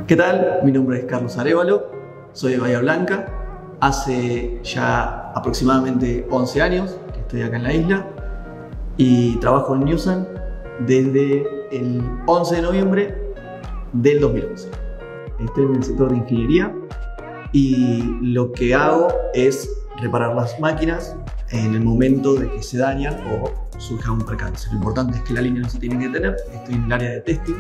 ¿Qué tal? Mi nombre es Carlos Arévalo, soy de Bahía Blanca. Hace ya aproximadamente 11 años que estoy acá en la isla y trabajo en Newsan desde el 11 de noviembre del 2011. Estoy en el sector de ingeniería y lo que hago es reparar las máquinas en el momento de que se dañan o surja un percance. Lo importante es que la línea no se tiene que detener. Estoy en el área de testing.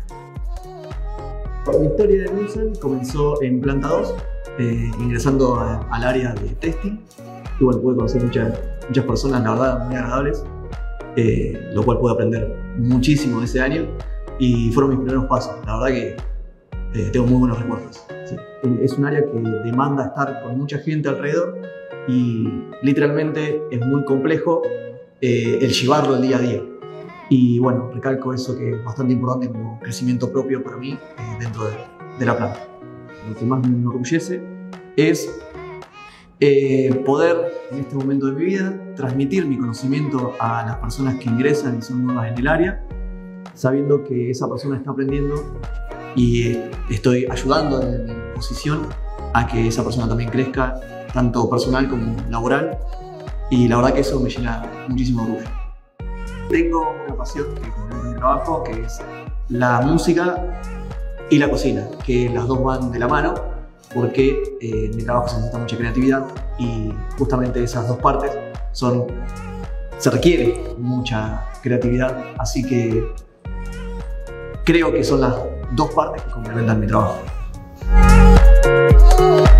Mi historia de Newsan comenzó en planta 2, ingresando al área de testing. Y bueno, pude conocer muchas personas, la verdad, muy agradables, lo cual pude aprender muchísimo de ese año y fueron mis primeros pasos. La verdad que tengo muy buenos recuerdos. Sí. Es un área que demanda estar con mucha gente alrededor y literalmente es muy complejo el llevarlo el día a día. Y bueno, recalco eso que es bastante importante como crecimiento propio para mí dentro de la planta. Lo que más me enorgullece es poder, en este momento de mi vida, transmitir mi conocimiento a las personas que ingresan y son nuevas en el área, sabiendo que esa persona está aprendiendo y estoy ayudando desde mi posición a que esa persona también crezca, tanto personal como laboral, y la verdad que eso me llena muchísimo orgullo. Tengo una pasión que complementa mi trabajo, que es la música y la cocina, que las dos van de la mano, porque en mi trabajo se necesita mucha creatividad y justamente esas dos partes se requiere mucha creatividad, así que creo que son las dos partes que complementan mi trabajo.